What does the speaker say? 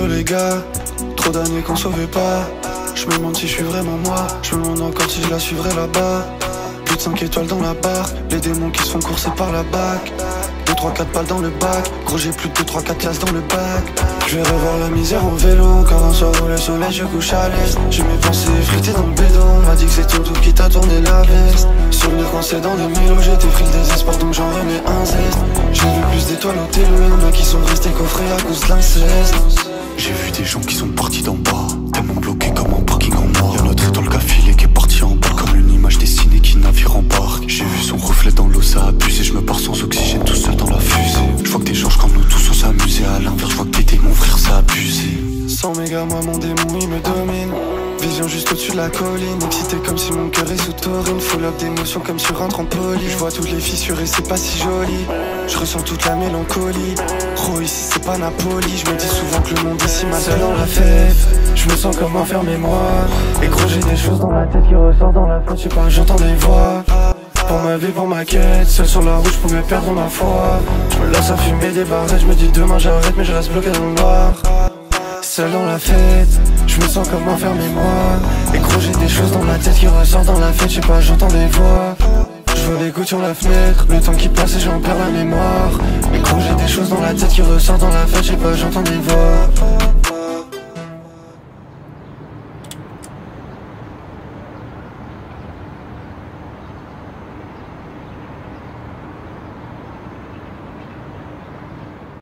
mollo les gars, trop d'années qu'on sauvait pas. Je me demande si je suis vraiment moi, je me demande encore si je la suivrai là-bas. Plus de 5 étoiles dans la barque, les démons qui se font courser par la bac. 2, 3, 4 balles dans le bac, gros j'ai plus de 2, 3, 4 classes dans le bac. Je vais revoir la misère en vélo, quand un soir où le soleil je couche à l'est. J'ai mes pensées effritées dans le bédon, m'a dit que c'est ton tout qui t'a tourné la veste. Souvenir coincé dans des mélos, j'étais pris le désespoir donc j'en remets un zeste. J'ai vu plus d'étoiles au télo, y'en a qui sont restés coffrés à cause de l'inceste. J'ai vu des gens qui sont partis d'en bas, tellement bloqués comme un parking en noir. Y'en a autre dans le café qui est parti en bas, comme une image dessinée qui navire en barque. J'ai vu son reflet dans l'eau, ça abuse et je me pars sans oxygène tout seul dans la fusée. Je vois que des gens comme nous tous on s'amusait, à l'inverse je vois que t'étais mon frère, ça abusé. Sans méga moi mon démon il me domine. Vision juste au-dessus de la colline, excité comme si mon cœur est sous taurine. Full up d'émotions comme sur un trampoline. Je vois toutes les fissures et c'est pas si joli. Je ressens toute la mélancolie. Gros ici c'est pas Napoli. Je me dis souvent que le monde ici m'a seul dans la fête. Je me sens comme enfermé moi. Et gros j'ai des choses dans la tête qui ressortent dans la fête. Je sais pas, j'entends des voix. Pour ma vie, pour ma quête, seul sur la route, je pouvais perdre ma foi. Je me laisse à fumer des barrettes, je me dis demain j'arrête mais je reste bloqué dans le noir. Seul dans la fête, je me sens comme enfermé moi. Et gros j'ai des choses dans la tête qui ressortent dans la fête. Je sais pas, j'entends des voix. Je vois les gouttes sur la fenêtre, le temps qui passe et j'en perds la mémoire. Et gros j'ai des choses dans la tête qui ressortent dans la fête. Je sais pas, j'entends des voix.